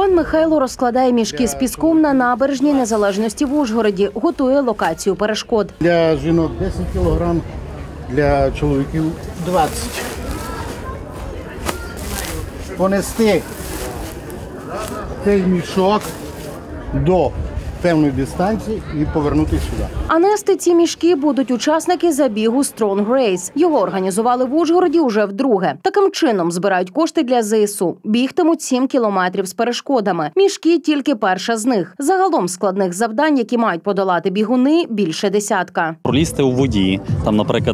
Пан Михайло розкладає мішки з піском на набережній Незалежності в Ужгороді, готує локацію перешкод. Для жінок 10 кг, для чоловіків 20. Понести цей мішок до певної дистанції і повернутися сюди. А нести ці мішки будуть учасники забігу Strong Race. Його організували в Ужгороді уже вдруге. Таким чином збирають кошти для ЗСУ. Бігтимуть 7 кілометрів з перешкодами. Мішки – тільки перша з них. Загалом складних завдань, які мають подолати бігуни, більше десятка. Пролізти у воді, там, наприклад,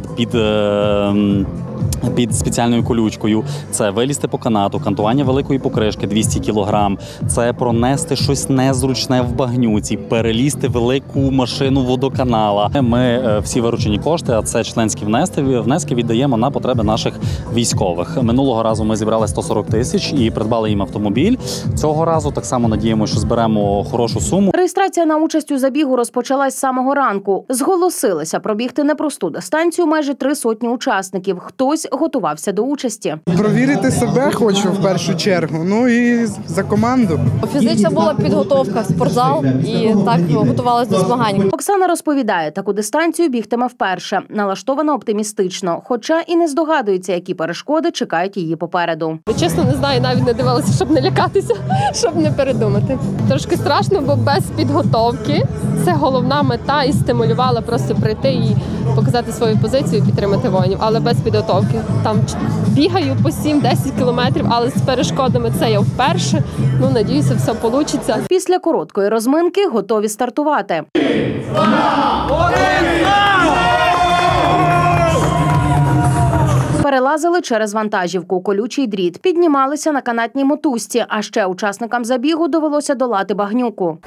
під спеціальною колючкою, це вилізти по канату, кантування великої покришки 200 кг, це пронести щось незручне в багнюці, перелізти велику машину водоканала. Ми всі виручені кошти, а це членські внески віддаємо на потреби наших військових. Минулого разу ми зібрали 140 тисяч і придбали їм автомобіль. Цього разу так само надіємося, що зберемо хорошу суму. Реєстрація на участь у забігу розпочалась з самого ранку. Зголосилися пробігти непросту дистанцію майже 300 учасників. Хтось готувався до участі. Провірити себе хочу в першу чергу, ну і за команду. Фізична була підготовка, спортзал і так готувалася до змагань. Оксана розповідає, таку дистанцію бігтиме вперше. Налаштована оптимістично, хоча і не здогадується, які перешкоди чекають її попереду. Чесно, не знаю, навіть не дивилася, щоб не лякатися, щоб не передумати. Трошки страшно, бо без підготовки це головна мета і стимулювала просто прийти і показати свою позицію, підтримати воїнів, але без підготовки. Там бігаю по 7-10 кілометрів, але з перешкодами це я вперше. Ну, надіюся, все вийде. Після короткої розминки готові стартувати. Перелазили через вантажівку, колючий дріт, піднімалися на канатній мотузці, а ще учасникам забігу довелося долати багнюку.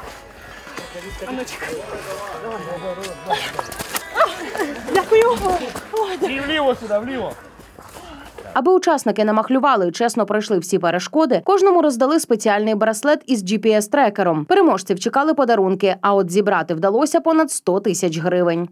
Дякую. Вліво сюди, вліво. Аби учасники не махлювали і чесно пройшли всі перешкоди, кожному роздали спеціальний браслет із GPS-трекером. Переможців чекали подарунки, а от зібрати вдалося понад 100 тисяч гривень.